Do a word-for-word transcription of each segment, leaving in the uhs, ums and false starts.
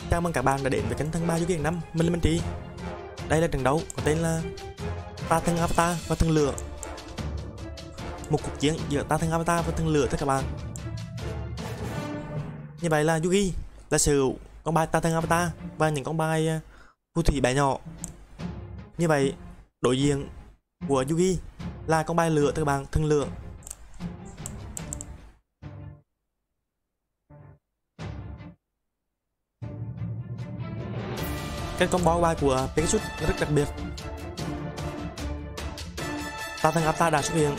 Chào mừng các bạn đã đến với kênh Thân Ba Yu Việt Nam. Mình là Minh Trí. Đây là trận đấu có tên là Ta Thân Avatar và Thần Lửa. Một cuộc chiến giữa Ta Thân Avatar và Thần Lửa thưa các bạn. Như vậy là Yugi là sở hữu con bài Ta Thân Avatar và những con bài phù thủy bé nhỏ. Như vậy đối diện của Yugi là con bài lửa thưa các bạn, Thần Lửa. Cái combo bài của Pegasus rất đặc biệt. Ta Thân Avatar đã xuất hiện.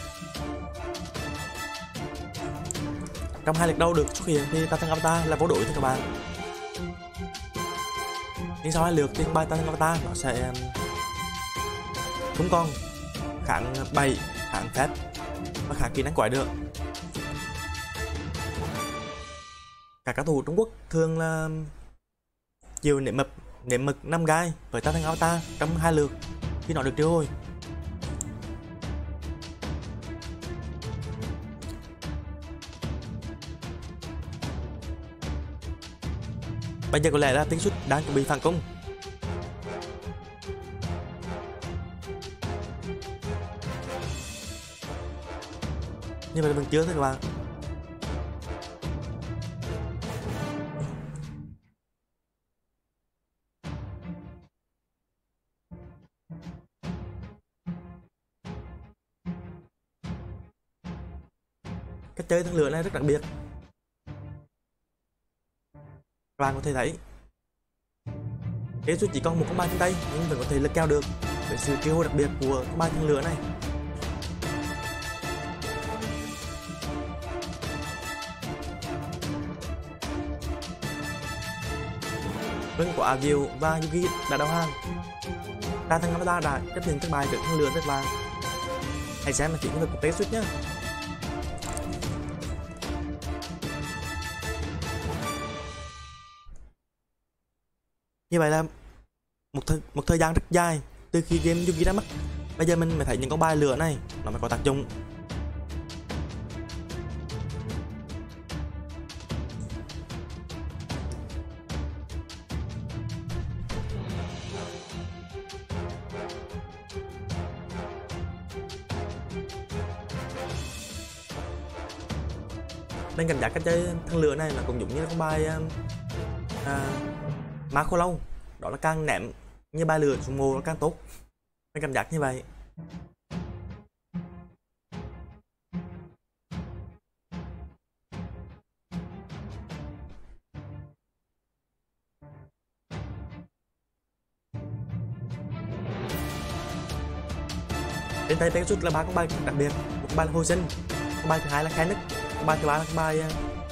Trong hai lượt đầu được xuất hiện thì Ta Thân Avatar là vô đối thưa các bạn. Nhưng sau hai lượt thì con bài Ta Thân Avatar nó sẽ không còn kháng bầy, kháng phép và kháng kỹ năng quái được. Các cầu thủ Trung Quốc thường là chiều nệm mập nệm mực năm gai với Ta Thân Avatar trong hai lượt khi nó được triệu hồi. Bây giờ có lẽ là Pegasus đang chuẩn bị phản công. Nhưng mà vẫn chưa thôi các bạn. Cách chơi Thần Lửa này rất đặc biệt. Các bạn có thể thấy Pegasus chỉ còn một con bài trên tay nhưng vẫn có thể lật kèo được với sự triệu hồi đặc biệt của con bài Thần Lửa này. Vâng, của Avio và Yugi đã đầu hàng. Ta Thân Avatar đã chấp nhận thất bại trước Thần Lửa các bạn. Hãy xem là kỹ thuật của Pegasus nhé. Như vậy là một, th một thời gian rất dài từ khi game Yugi ra mắt. Bây giờ mình mới thấy những con bài lửa này nó mới có tác dụng. Nên cảm giác cách chơi Thần Lửa này là cũng giống như con bài à, má khô lâu, đó là càng ném như bài lửa xuống mồ càng tốt. Nên cảm giác như vậy. Trên tay Pegasus là ba con bài đặc biệt. Một con bài là hồi sinh, con bài thứ hai là khai nứt, con bài thứ ba là con bài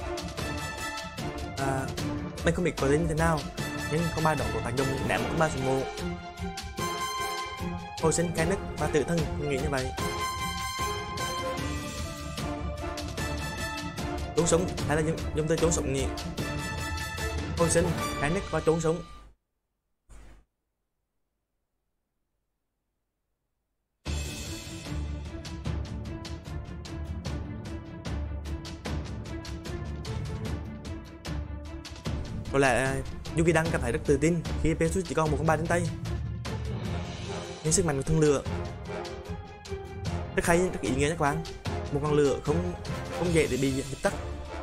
à, mình không biết có tên như thế nào nhưng con bài đó có tác dụng ném một con bài xuống mồ. Hồi sinh, khai nứt và tự thân, mình nghĩ như vậy. Trốn sống hay là dùng từ trốn sống nhỉ? Hồi sinh, khai nứt và trốn sống. Có lẽ Yugi đang cảm thấy rất tự tin khi Pegasus chỉ còn một con bài trên tay. Nhưng sức mạnh của Thần Lửa rất hay, rất ý nghĩa các bạn. Một con lửa không không dễ để bị dập tắt.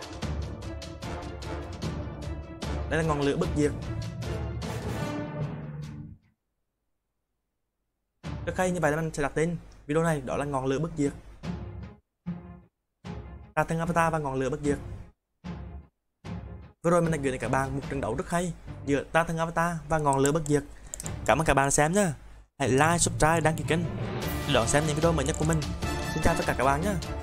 Đây là ngọn lửa bất diệt. Rất hay, như vậy là mình sẽ đặt tên video này đó là ngọn lửa bất diệt. Ta Thân Avatar và ngọn lửa bất diệt. Vừa rồi mình đã gửi đến các bạn một trận đấu rất hay giữa Ta Thân Avatar và ngọn lửa bất diệt. Cảm ơn các bạn đã xem nhé. Hãy like, subscribe, đăng ký kênh để đón xem những video mới nhất của mình. Xin chào tất cả các bạn nhé.